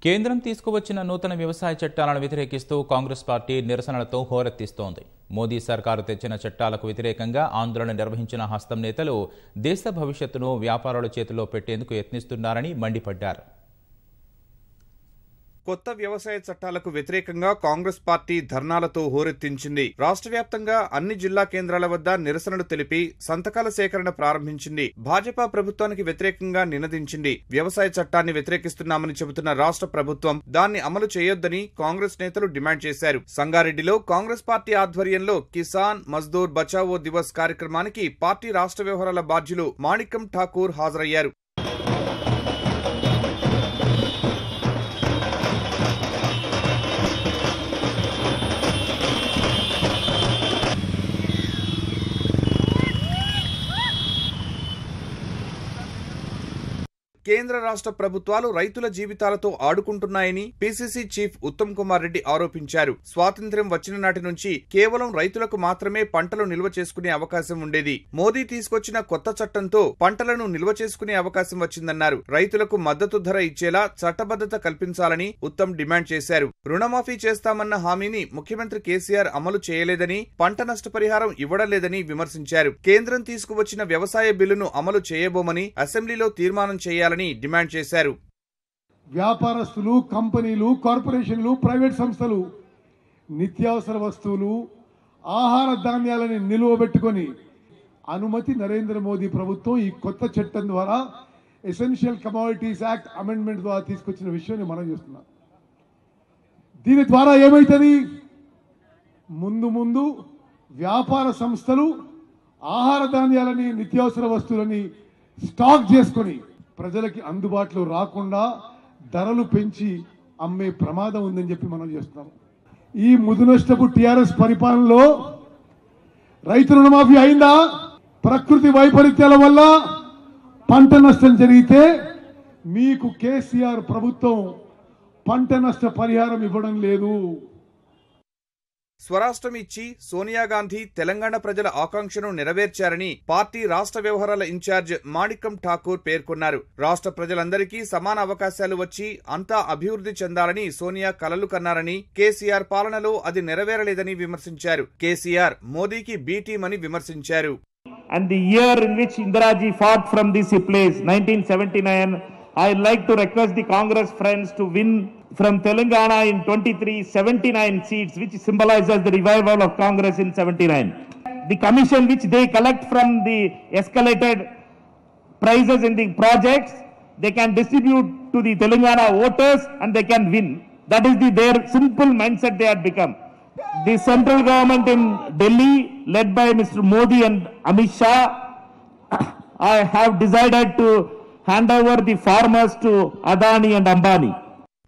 కేంద్రం తీసుకువచ్చిన నూతన వ్యవసాయ చట్టాలను వ్యతిరేకిస్తూ కాంగ్రెస్ పార్టీ నిరసనలతో హోరెత్తిస్తోంది. మోదీ సర్కారు తెచ్చిన చట్టాలకు వ్యతిరేకంగా ఆందోళన నిర్వహించిన హస్తం నేతలు దేశ భవిష్యత్తును వ్యాపారుల చేతిలో పెట్టేందుకు యత్నిస్తున్నారని మండిపడ్డారు. కొత్త వ్యవసాయ చట్టాలకు వ్యతిరేకంగా కాంగ్రెస్ పార్టీ ధర్నాలతో హోరెత్తించింది. రాష్ట్ర వ్యాప్తంగా అన్ని జిల్లా కేంద్రాల వద్ద నిరసనలు తెలిపి సంతకాల సేకరణ ప్రారంభించింది. భాజపా ప్రభుత్వానికి వ్యతిరేకంగా నినదించింది. వ్యవసాయ చట్టాన్ని వ్యతిరేకిస్తున్నామని చెబుతున్న రాష్ట్ర ప్రభుత్వం దాన్ని అమలు చేయొద్దని కాంగ్రెస్ నేతలు డిమాండ్ చేశారు. సంగారెడ్డిలో కాంగ్రెస్ పార్టీ ఆధ్వర్యంలో కిసాన్ మజ్దూర్ బచావో దివస్ కార్యక్రమానికి పార్టీ రాష్ట్ర వ్యవహారాల బాధ్యులు మాణిక్యం ఠాకూర్ హాజరయ్యారు. కేంద్ర రాష్ట్ర ప్రభుత్వాలు రైతుల జీవితాలతో ఆడుకుంటున్నాయని పీసీసీ చీఫ్ ఉత్తమ్ కుమార్ రెడ్డి ఆరోపించారు. స్వాతంత్ర్యం వచ్చిన నాటి నుంచి కేవలం రైతులకు మాత్రమే పంటలు నిల్వ చేసుకునే అవకాశం ఉండేది. మోదీ తీసుకొచ్చిన కొత్త చట్టంతో పంటలను నిల్వ చేసుకునే అవకాశం వచ్చిందన్నారు. రైతులకు మద్దతు ధర ఇచ్చేలా చట్టబద్ధత కల్పించాలని ఉత్తమ్ డిమాండ్ చేశారు. రుణమాఫీ చేస్తామన్న హామీని ముఖ్యమంత్రి కేసీఆర్ అమలు చేయలేదని, పంట నష్టపరిహారం ఇవ్వడం లేదని విమర్శించారు. కేంద్రం తీసుకువచ్చిన వ్యవసాయ బిల్లును అమలు చేయబోమని అసెంబ్లీలో తీర్మానం చేయాలని డిమాండ్ చేశారు. వ్యాపారస్తులు, కంపెనీలు, కార్పొరేషన్లు, ప్రైవేట్ సంస్థలు నిత్యావసర వస్తువులు, ఆహార ధాన్యాలని నిలువబెట్టుకొని అనుమతి నరేంద్ర మోదీ ప్రభుత్వం ఈ కొత్త చట్టం ద్వారా ఎసెన్షియల్ కమోడిటీస్ యాక్ట్ అమెండ్మెంట్ ద్వారా తీసుకొచ్చిన విషయాన్ని మనం చూస్తున్నాం. దీని ద్వారా ఏమైతుంది? ముందు వ్యాపార సంస్థలు ఆహార ధాన్యాలని, నిత్యావసర వస్తువులని స్టాక్ చేసుకొని ప్రజలకి అందుబాటులో రాకుండా ధరలు పెంచి అమ్మే ప్రమాదం ఉందని చెప్పి మనం చేస్తున్నాం. ఈ ముదునష్టపు టీఆర్ఎస్ పరిపాలనలో రైతు రుణమాఫీ అయిందా? ప్రకృతి వైపరీత్యాల వల్ల పంట నష్టం జరిగితే మీకు కేసీఆర్ ప్రభుత్వం పంట నష్ట పరిహారం ఇవ్వడం లేదు. స్వరాష్ట్రం ఇచ్చి సోనియా గాంధీ తెలంగాణ ప్రజల ఆకాంక్షను నెరవేర్చారని పార్టీ రాష్ట్ర వ్యవహారాల ఇన్ఛార్జ్ మాణిక్యం ఠాకూర్ పేర్కొన్నారు. రాష్ట్ర ప్రజలందరికీ సమాన అవకాశాలు వచ్చి అంతా అభివృద్ధి చెందాలని సోనియా కలలు కన్నారని, కేసీఆర్ పాలనలో అది నెరవేరలేదని విమర్శించారు. కేసీఆర్ మోదీకి బి టీమ్ అని విమర్శించారు. And the year in which Indiraji fought from this place, 1979, I'd like to request the Congress friends to win from Telangana in 79 seats, which symbolizes the revival of Congress in 79. The commission which they collect from the escalated prices in the projects, they can distribute to the Telangana voters and they can win. That is their simple mindset they had become. The central government in Delhi, led by Mr. Modi and Amit Shah, I have decided to hand over the farmers to Adani and Ambani.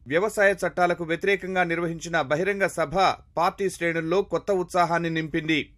వ్యవసాయ చట్టాలకు వ్యతిరేకంగా నిర్వహించిన బహిరంగ సభ party శ్రేణుల్లో కొత్త ఉత్సాహాన్ని నింపింది.